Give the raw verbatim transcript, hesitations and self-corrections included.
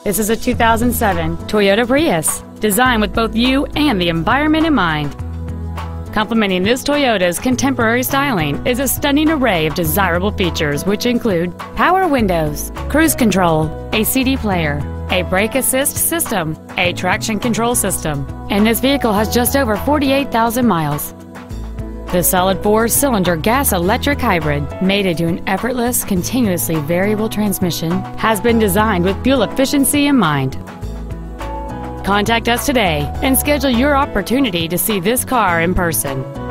This is a two thousand seven Toyota Prius, designed with both you and the environment in mind. Complementing this Toyota's contemporary styling is a stunning array of desirable features, which include power windows, cruise control, a C D player, a brake assist system, a traction control system, and this vehicle has just over forty-eight thousand miles. The solid four-cylinder gas-electric hybrid, mated to an effortless, continuously variable transmission, has been designed with fuel efficiency in mind. Contact us today and schedule your opportunity to see this car in person.